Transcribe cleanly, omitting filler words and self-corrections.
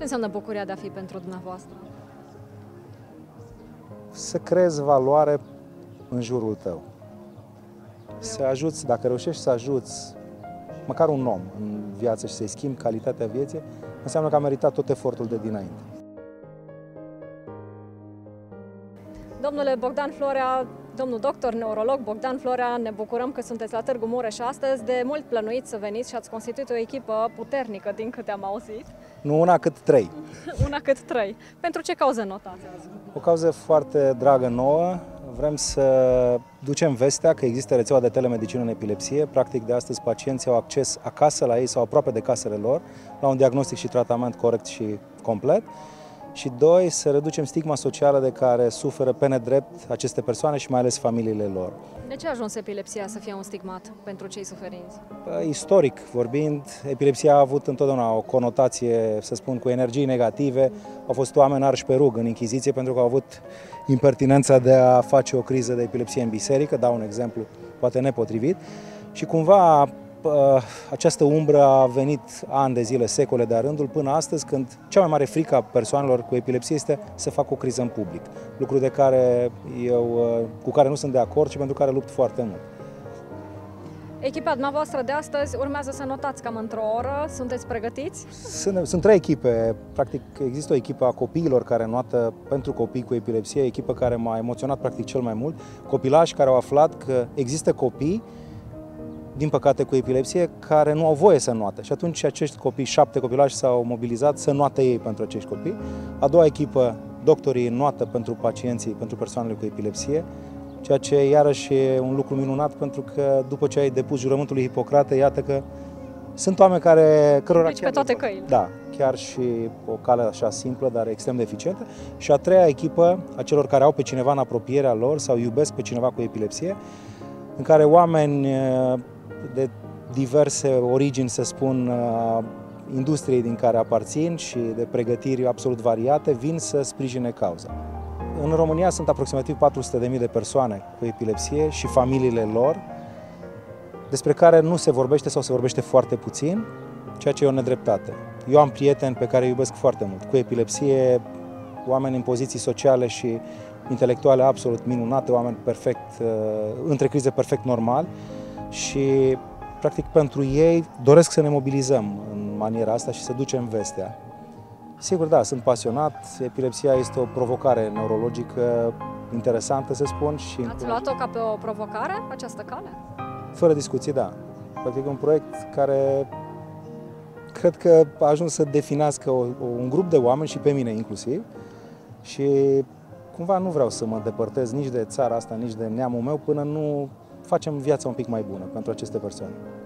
înseamnă bucuria de a fi pentru dumneavoastră? Să creezi valoare în jurul tău. Să ajuți, dacă reușești să ajuți măcar un om în viață și să-i schimbi calitatea vieții, înseamnă că a meritat tot efortul de dinainte. Domnule Bogdan Florea, domnul doctor neurolog Bogdan Florea, ne bucurăm că sunteți la Târgu Mureș astăzi. De mult plănuiți să veniți și ați constituit o echipă puternică, din câte am auzit. Nu una, cât trei. Una cât trei. Pentru ce cauză notați azi? O cauză foarte dragă nouă. Vrem să ducem vestea că există rețeaua de telemedicină în epilepsie. Practic, de astăzi, pacienții au acces acasă la ei sau aproape de casele lor la un diagnostic și tratament corect și complet. Și doi, să reducem stigma socială de care suferă pe nedrept aceste persoane și mai ales familiile lor. De ce a ajuns epilepsia să fie un stigmat pentru cei suferinți? Istoric vorbind, epilepsia a avut întotdeauna o conotație, să spun, cu energii negative. Au fost oameni arși pe rug în Inchiziție pentru că au avut impertinența de a face o criză de epilepsie în biserică, dau un exemplu poate nepotrivit. Și cumva această umbră a venit ani de zile, secole de-a rândul, până astăzi, când cea mai mare frică a persoanelor cu epilepsie este să facă o criză în public. Lucru cu care nu sunt de acord și pentru care lupt foarte mult. Echipa dumneavoastră de astăzi urmează să notați cam într-o oră. Sunteți pregătiți? Sunt trei echipe. Practic, există o echipă a copiilor care notă pentru copii cu epilepsie, echipă care m-a emoționat practic cel mai mult. Copilași care au aflat că există copii, din păcate cu epilepsie, care nu au voie să noate. Și atunci acești copii, 7 copilași, s-au mobilizat să noate ei pentru acești copii. A doua echipă, doctorii noată pentru pacienții, pentru persoanele cu epilepsie, ceea ce iarăși e un lucru minunat, pentru că după ce ai depus jurământul lui Hipocrate, iată că sunt oameni cărora Deci pe toate căile. Da, chiar și o cale așa simplă, dar extrem de eficientă. Și a treia echipă, a celor care au pe cineva în apropierea lor sau iubesc pe cineva cu epilepsie, în care oameni de diverse origini, să spun, industriei din care aparțin și de pregătiri absolut variate, vin să sprijine cauza. În România sunt aproximativ 400.000 de persoane cu epilepsie și familiile lor, despre care nu se vorbește sau se vorbește foarte puțin, ceea ce e o nedreptate. Eu am prieteni pe care îi iubesc foarte mult, cu epilepsie, oameni în poziții sociale și intelectuale absolut minunate, oameni între crize perfect normali și, practic, pentru ei doresc să ne mobilizăm în maniera asta și să ducem vestea. Sigur, da, sunt pasionat, epilepsia este o provocare neurologică interesantă, să spun. Ați luat-o ca pe o provocare, această cale? Fără discuții, da. Practic, un proiect care cred că a ajuns să definească un grup de oameni și pe mine inclusiv și cumva nu vreau să mă depărtez nici de țara asta, nici de neamul meu, până nu facem viața un pic mai bună pentru aceste persoane.